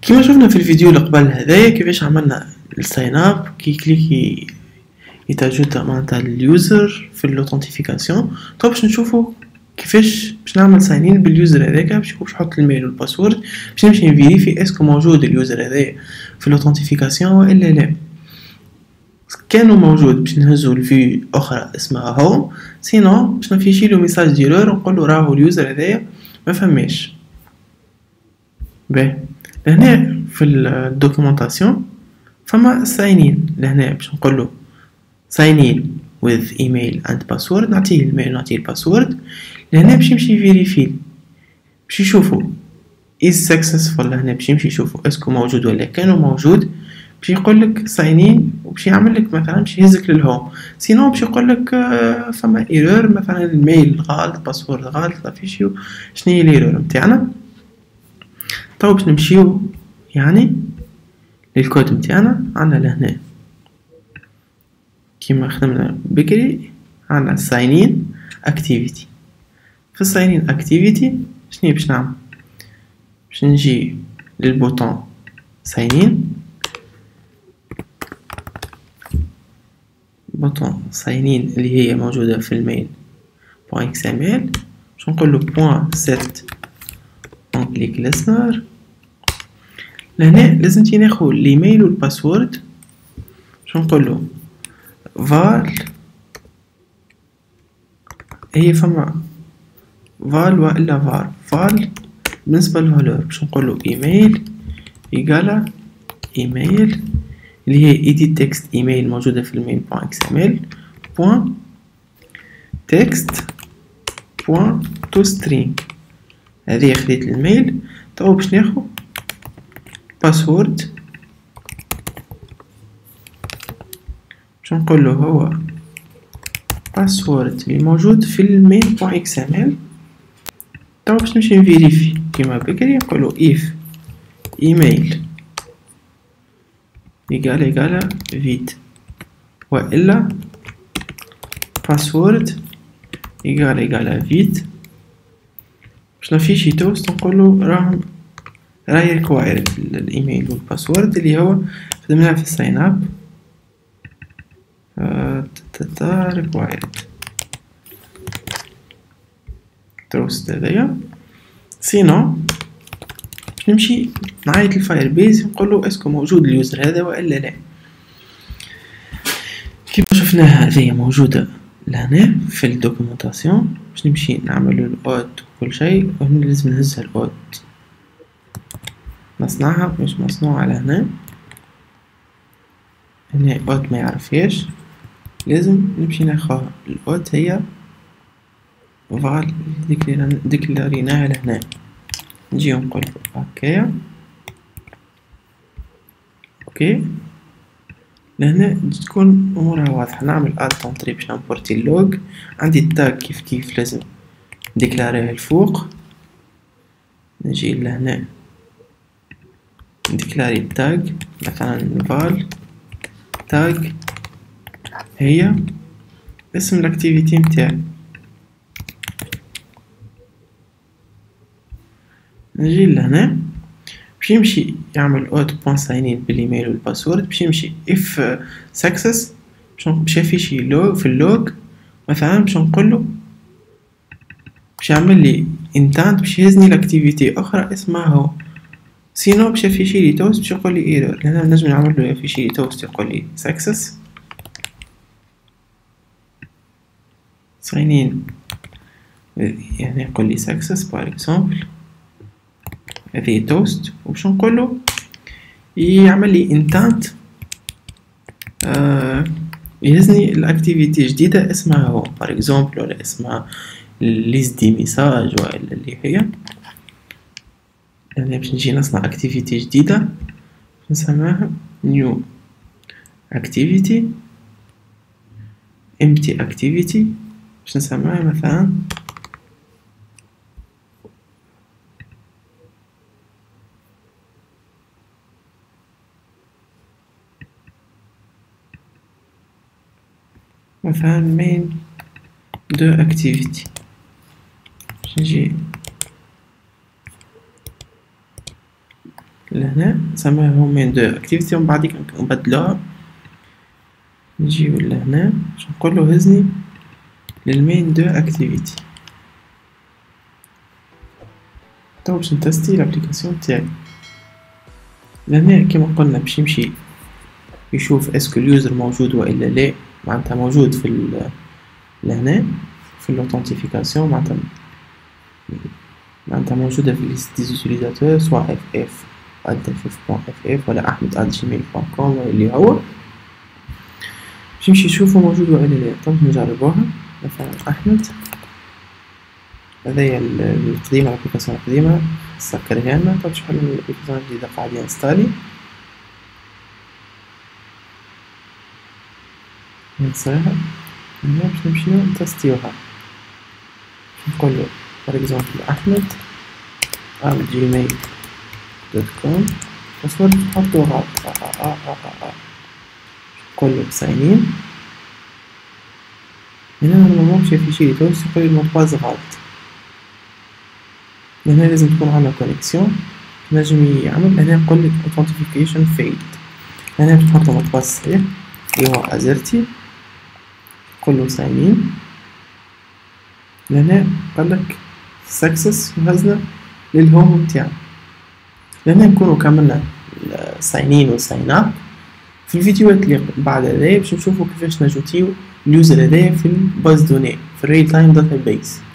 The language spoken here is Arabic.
كما شفنا في الفيديو اللي قبل هذايا كيفاش عملنا الساين اب كي كليكي يتجد معناتها اليوزر في الاوثنتيفيكاسيون. طب باش نشوفوا كيفاش باش نعمل ساينين باليوزر هذاك، باش نحط الميل والباسورد باش نمشي نفيريفي اسكو موجود اليوزر هذايا في الاوثنتيفيكاسيون والا لا. كانوا موجود باش نهزو الفي اخرى اسمها هوم، سينو باش نفيشيلو ميساج ديرور ونقولو راهو اليوزر هذايا ما فماش. باهي لهنا في الدوكيومونطاسيون فما ساينين، لهنا باش نقولو ساينين with email and password، نعطيه الميل ونعطيه الباسورد. لهنا باش يمشي يفيريفي باش يشوفو is successful، لهنا باش يمشي يشوفو اسكو موجود ولا كانوا موجود، باش يقولك ساينين وباش يعملك مثلا باش يهزك للهوم. سينو باش يقولك فما ايرور مثلا الميل غلط باسورد غلط فيشيو شنيا الايرور متاعنا. طو باش نمشيو يعني للكود متاعنا. عندنا لهنا كيما خدمنا بكري عندنا ساينين اكتيفيتي. في الساينين اكتيفيتي شنو باش نعمل؟ باش نجي للبوطون ساينين، بوطون ساينين اللي هي موجودة في الميل .xml، باش نقولو .set on click listener. لهنا لازم ناخذ الايميل والباسورد، باش نقولو var هي فما var والا var بالنسبة للفالور، باش نقولو ايميل يقالا ايميل اللي هي edit text ايميل موجودة في الميل .xml .text .toString. هذه خديت الميل. تو باش ناخذ باسورد، باش نقوله هو باسورد اللي موجود في الميل .xml. تو باش نمشي نفيريفي كيما بكري نقولو if email يقال فيد والا باسورد يقال فيد، باش نفيشي توست نقولو راهي ريكوايرد الايميل والباسورد اللي هو خدمناه في الساين اب ريكوايرد توست هذايا. سينو باش نمشي نعيط للفاير بيز نقولو اسكو موجود اليوزر هذا والا لا. كيما شفناها هذه موجودة لهنا في الدوكيومنتاسيون، باش نمشي نعملو الاوت وكل شيء، وهنا لازم نهزها الاوت نصنعها مش مصنوعة لهنا. هنا اوت ما يعرفيش، لازم نمشي ناخذها الاوت هي فال ديكلاريناها لهنا. نجي نقول هكايا اوكي. لهنا تكون امورها واضحة. نعمل اد كونتري باش نبورتي اللوج. عندي التاج كيف لازم ديكلاريه الفوق. نجي لهنا ديكلاري التاج مثلا فال تاج هي اسم الاكتيفيتي متاعي. نجي لهنا باش يمشي يعمل اوت.ساينين بالايميل والباسورد، باش يمشي if success باش يفيشي لوج في اللوج مثلا، باش نقوله باش يعمل لي intent باش يهزني لاكتيفيتي اخرى اسمها هو. سينو باش يفيشي لي توست باش يقول لي ايرور. هنا نجم نعمل له يفيشي لي توست يقول لي success ساينين يعني يقول لي success par exemple. هذه توست وباش نقوله يعمل لي intent يهزني الاكتيفيتي جديدة اسمها هو par exemple، ولا اسمها list دي ميساج ولا اللي هي. يعني باش نجي نصنع اكتيفيتي جديدة نسميها new activity empty activity، باش نسميها مثلا main de activity. باش نجي لهنا لهنا نسميهم مين دو اكتيفيتي، ومن بعد نبدلوها، نجيو لهنا باش نقولو هزني للمين دو اكتيفيتي. تو باش نتستي لابليكاسيون تاعي. لهنا كيما قلنا باش يمشي يشوف اسكو اليوزر موجود والا لا، معناتها موجود في لهنا في الاوثنتيفيكاسيون، معناتها موجودة في ليست دي زوتيليزاتور سواء ff@ff.ff ولا ahmed@gmail.com ولا اللي هو، باش يمشي يشوفو موجود والا لا. طب نجربوها، مثلا احمد، هذايا القديمة، الابليكاسيون القديمة سكرها لنا. طب شحال من الابليكاسيون الجديدة قاعدة انستالي، ننساها هنا باش نمشيو نتستيوها. نقولو for example ahmed@gmail.com، باسورد نحطو غلط، نقولو sign in. هنا نورمالمون باش يفيشيلي تويس يقولي المود باز غلط. هنا لازم تكون عندنا كونيكسيون نجم يعمل. هنا نقولك authentication failed، هنا باش نحطو مود باز صحيح اللي هو azerty، نقولو sign in. لهنا قالك سكسس وهزنا للهوم تاعنا. لهنا نكونو كملنا ساينين وساين اب. في الفيديوهات اللي بعد هذايا باش نشوفو كيفاش نجوتيو اليوزر هذايا في الباز دوني في الريل تايم داتا بيس.